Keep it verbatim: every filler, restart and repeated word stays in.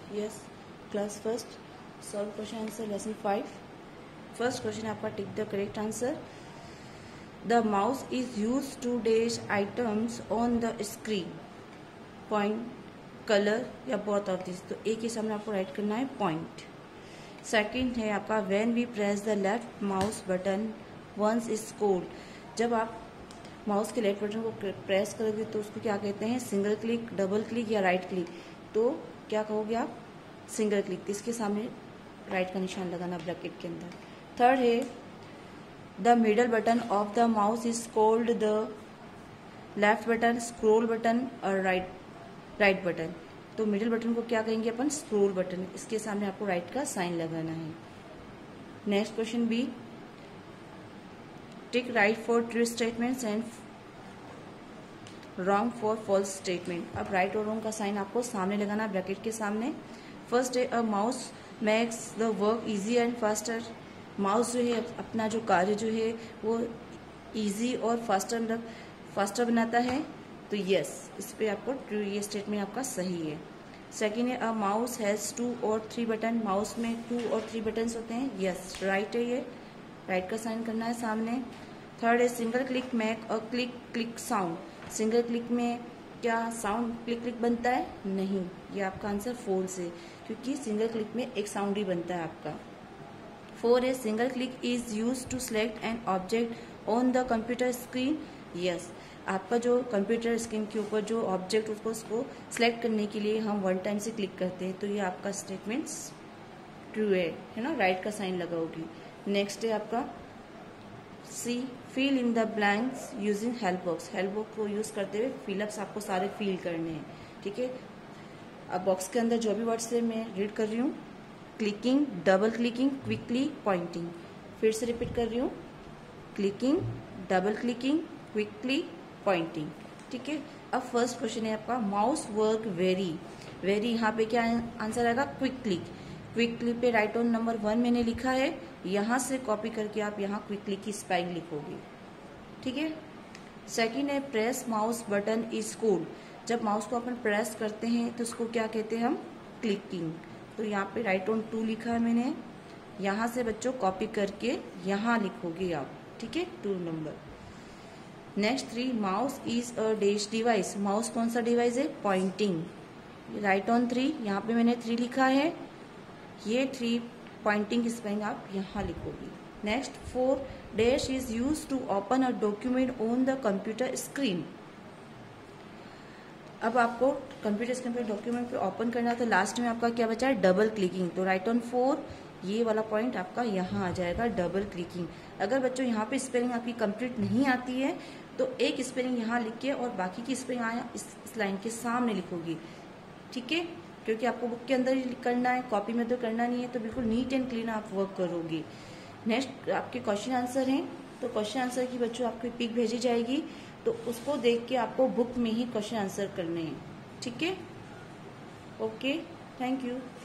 Yes class first solve question answer lesson five. First question आपका tick the correct answer. The mouse is use to dash items on the screen. Point, colour या both of this. तो A के सामने आपको right करना है point. Second है आपका when we press the left mouse button once is called. जब आप माउस के लेफ्ट बटन को प्रेस करोगे तो उसको क्या कहते हैं, सिंगल क्लिक, डबल क्लिक या राइट क्लिक। तो क्या कहोगे आप, सिंगल क्लिक। इसके सामने राइट का निशान लगाना ब्रैकेट के अंदर। थर्ड है the middle button of the mouse is called the left button, scroll button और राइट राइट बटन। तो मिडिल बटन को क्या कहेंगे अपन, स्क्रोल बटन। इसके सामने आपको राइट का साइन लगाना है। Next question B, tick right for true statements and wrong for false statement. अब राइट और रॉन्ग का साइन आपको सामने लगाना है ब्रैकेट के सामने। फर्स्ट है a mouse makes the work easy and faster. Mouse जो है अपना जो कार्य जो है वो इजी और फास्टर मतलब फास्टर बनाता है। तो यस, इस पे आपको ट्रू, ये स्टेटमेंट आपका सही है। सेकेंड है अ माउस हैज टू और थ्री बटन। माउस में टू और थ्री बटन्स होते हैं। यस राइट है, ये राइट का साइन करना है सामने। थर्ड है single click make a click click sound. Single click में क्या साउंड क्लिक क्लिक बनता है, नहीं। ये आपका आंसर फॉल्स है क्योंकि सिंगल क्लिक में एक साउंड ही बनता है आपका। फोर है single click is use to select an object on the computer screen. Yes, आपका जो कंप्यूटर स्क्रीन के ऊपर जो ऑब्जेक्ट उसको उसको सिलेक्ट करने के लिए हम वन टाइम से क्लिक करते हैं। तो ये आपका स्टेटमेंट्स ट्रू है, है ना, राइट का साइन लगाओगी। नेक्स्ट है आपका C, fill in the blanks using help box. Help box को यूज करते हुए फिलअप्स आपको सारे फिल करने हैं, ठीक है। अब बॉक्स के अंदर जो भी वर्ड्स है मैं रीड कर रही हूँ, clicking, double clicking, quickly, pointing. फिर से रिपीट कर रही हूँ, clicking, double clicking, quickly, pointing, ठीक है। अब फर्स्ट क्वेश्चन है आपका माउस वर्क वेरी। वेरी यहाँ पे क्या आंसर आएगा, क्विकली। क्विकली पे राइट ऑन नंबर वन मैंने लिखा है, यहाँ से कॉपी करके आप यहाँ क्विकली की स्पेलिंग लिखोगे, ठीक है। सेकंड है press mouse button is called. जब माउस को अपन प्रेस करते हैं तो उसको क्या कहते हैं हम, क्लिकिंग। तो यहाँ पे राइट ऑन टू लिखा है मैंने, यहाँ से बच्चों कॉपी करके यहाँ लिखोगे आप, ठीक है, two number. Next three, mouse is a dash device. Mouse कौन सा डिवाइस है, पॉइंटिंग। राइट ऑन थ्री, यहाँ पे मैंने थ्री लिखा है, ये थ्री पॉइंटिंग की स्पेलिंग आप यहाँ लिखोगी। Next four, dash is use to open a document on the computer screen. अब आपको कंप्यूटर स्क्रीन पे डॉक्यूमेंट पे ओपन करना है तो लास्ट में आपका क्या बचा है, डबल क्लिकिंग। तो राइट ऑन फोर, ये वाला पॉइंट आपका यहाँ आ जाएगा, डबल क्लिकिंग। अगर बच्चों यहाँ पे स्पेलिंग आपकी कंप्लीट नहीं आती है तो एक स्पेलिंग यहाँ लिख के और बाकी की स्पेलिंग आया इस, इस लाइन के सामने लिखोगी, ठीक है, क्योंकि आपको बुक के अंदर ही करना है, कॉपी में तो करना नहीं है। तो बिल्कुल नीट एंड क्लीन आप वर्क करोगी। नेक्स्ट आपके क्वेश्चन आंसर हैं, तो क्वेश्चन आंसर की बच्चों आपको पिक भेजी जाएगी, तो उसको देख के आपको बुक में ही क्वेश्चन आंसर करने हैं, ठीक है। Okay, thank you.